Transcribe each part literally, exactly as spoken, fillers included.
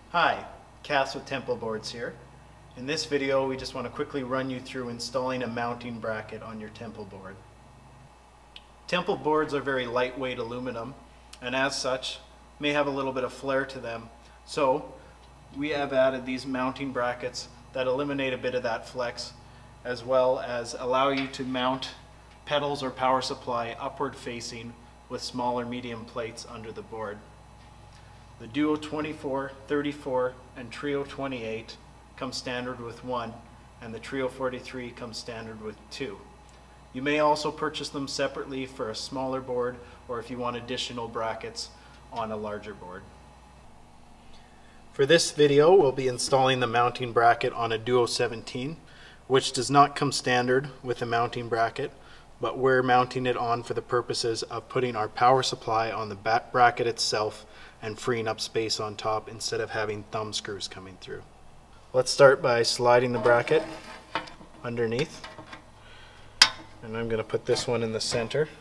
Hi, Cass with Temple Boards here. In this video we just want to quickly run you through installing a mounting bracket on your Temple board. Temple boards are very lightweight aluminum and as such may have a little bit of flare to them. So we have added these mounting brackets that eliminate a bit of that flex as well as allow you to mount pedals or power supply upward facing with smaller medium plates under the board. The Duo twenty-four, thirty-four, and Trio twenty-eight come standard with one, and the Trio forty-three comes standard with two. You may also purchase them separately for a smaller board or if you want additional brackets on a larger board. For this video, we'll be installing the mounting bracket on a Duo seventeen, which does not come standard with a mounting bracket, but we're mounting it on for the purposes of putting our power supply on the back bracket itself and freeing up space on top instead of having thumb screws coming through. Let's start by sliding the bracket underneath, and I'm going to put this one in the center.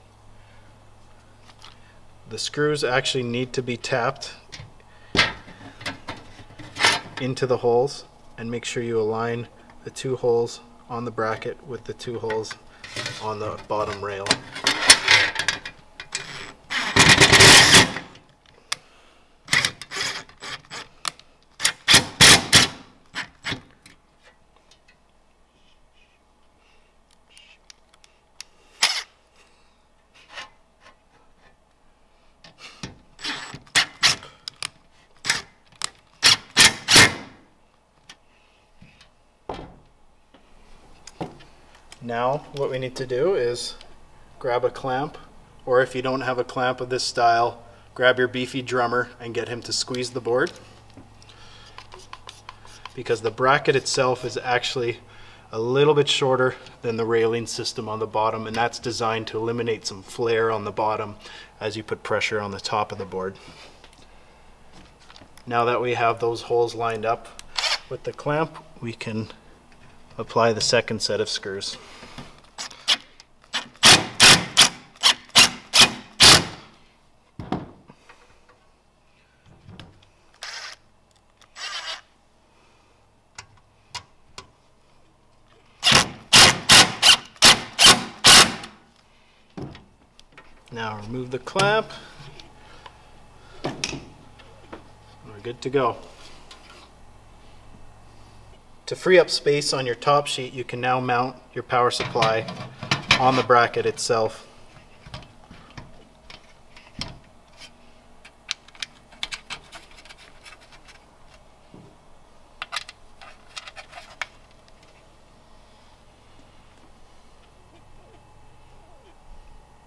The screws actually need to be tapped into the holes, and make sure you align the two holes on the bracket with the two holes on the bottom rail. Now what we need to do is grab a clamp, or if you don't have a clamp of this style, grab your beefy drummer and get him to squeeze the board, because the bracket itself is actually a little bit shorter than the railing system on the bottom, and that's designed to eliminate some flare on the bottom as you put pressure on the top of the board. Now that we have those holes lined up with the clamp, we can apply the second set of screws. Now remove the clamp. We're good to go. To free up space on your top sheet, you can now mount your power supply on the bracket itself.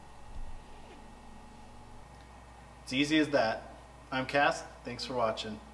It's easy as that. I'm Cass. Thanks for watching.